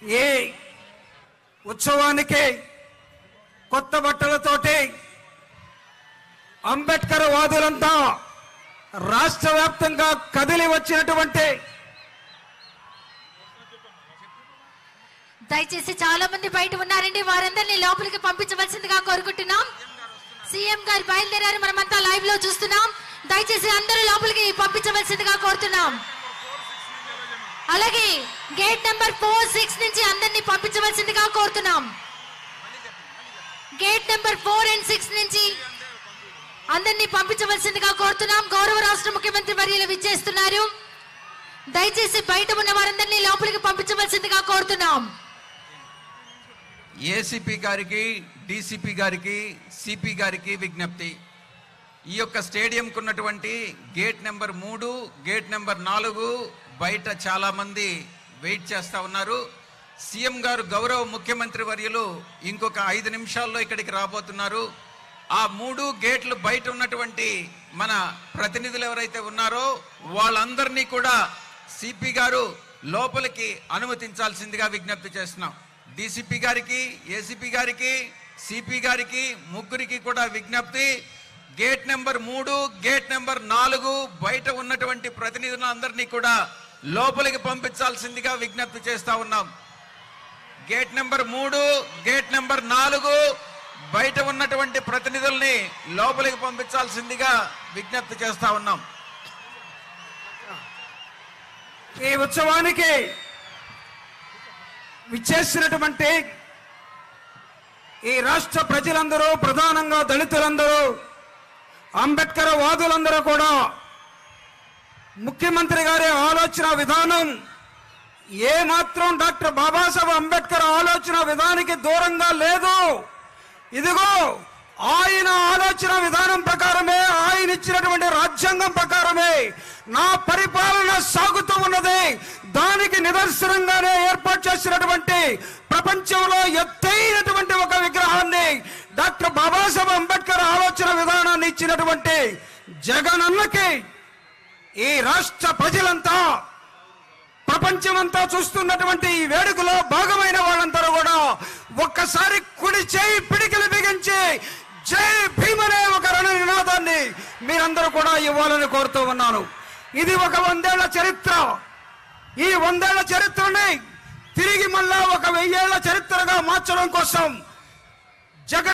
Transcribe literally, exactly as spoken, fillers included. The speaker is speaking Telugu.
ఏ ఉత్సవానికి కొత్త బట్టలతోటి అంబేద్కర్ వాదులంతా రాష్ట్ర వ్యాప్తంగా కదిలి వచ్చినటువంటి దయచేసి చాలా మంది బయట ఉన్నారండి, వారందరినీ లోపలికి పంపించవలసిందిగా కోరుకుంటున్నాం. సీఎం గారు బయలుదేరారు, మనమంతా లైవ్ లో చూస్తున్నాం. దయచేసి అందరూ లోపలికి పంపించవలసిందిగా కోరుతున్నాం. అలాగే గేట్ నెంబర్ ఫోర్ సిక్స్ నుంచి అందరినీ పంపించవలసిందిగా కోరుతున్నాం. Gate number four and six నుంచి అందరినీ పంపించవలసిందిగా కోరుతున్నాం. గౌరవ రాష్ట్ర ముఖ్యమంత్రి వర్యులు విచ్చేస్తున్నారు. దయచేసి బయట ఉన్న వారందరినీ లోపలికి పంపించవలసిందిగా కోరుతున్నాం. ఏసీపీ గారికి, డీసీపీ గారికి, సిపి గారికి విజ్ఞప్తి. ఈ యొక్క స్టేడియంకు ఉన్నటువంటి గేట్ నెంబర్ మూడు, గేట్ నెంబర్ నాలుగు బయట చాలా మంది వెయిట్ చేస్తూ ఉన్నారు. సీఎం గారు గౌరవ ముఖ్యమంత్రి వర్యులు ఇంకొక ఐదు నిమిషాల్లో ఇక్కడికి రాబోతున్నారు. ఆ మూడు గేట్లు బయట ఉన్నటువంటి మన ప్రతినిధులు ఎవరైతే ఉన్నారో వాళ్ళందరినీ కూడా సిపి గారు లోపలికి అనుమతించాల్సిందిగా విజ్ఞప్తి చేస్తున్నాం. డీసీపీ గారికి, ఏసీపీ గారికి, సిపి గారికి ముగ్గురికి కూడా విజ్ఞప్తి. గేట్ నెంబర్ మూడు, గేట్ నెంబర్ నాలుగు బయట ఉన్నటువంటి ప్రతినిధులందరినీ కూడా లోపలికి పంపించాల్సిందిగా విజ్ఞప్తి చేస్తా ఉన్నాం. గేట్ నెంబర్ మూడు, గేట్ నెంబర్ నాలుగు బయట ఉన్నటువంటి ప్రతినిధుల్ని లోపలికి పంపించాల్సిందిగా విజ్ఞప్తి చేస్తా ఉన్నాం. ఈ ఉత్సవానికి విచ్చేసినటువంటి ఈ రాష్ట్ర ప్రజలందరూ, ప్రధానంగా దళితులందరూ, అంబేద్కర్ వాదులందరూ కూడా ముఖ్యమంత్రి గారి ఆలోచన విధానం ఏమాత్రం డాక్టర్ బాబాసాహెబ్ అంబేద్కర్ ఆలోచన విధానానికి దూరంగా లేదు. ఇదిగో ఆయన ఆలోచన విధానం ప్రకారమే, ఆయన ఇచ్చినటువంటి రాజ్యాంగం ప్రకారమే నా పరిపాలన సాగుతూ ఉన్నది. దానికి నిదర్శనంగానే ఏర్పాటు చేసినటువంటి ప్రపంచంలో ఎత్తైనటువంటి ఒక విగ్రహాన్ని, డాక్టర్ బాబాసాహెబ్ అంబేద్కర్ ఆలోచన విధానాన్ని ఇచ్చినటువంటి జగనన్నకి ఈ రాష్ట్ర ప్రజలంతా, ప్రపంచమంతా చూస్తున్నటువంటి ఈ వేడుకలో భాగమైన వాళ్ళందరూ కూడా ఒక్కసారి కుడి చేయి పిడికిలు బిగించి జై భీమ్ అనే ఒక రణ నినాదాన్ని మీరందరూ కూడా ఇవ్వాలని కోరుతూ ఉన్నాను. ఇది ఒక వందేళ్ల చరిత్ర. ఈ వందేళ్ల చరిత్రని తిరిగి మళ్ళా ఒక వెయ్యేళ్ల చరిత్రగా మార్చడం కోసం జగన్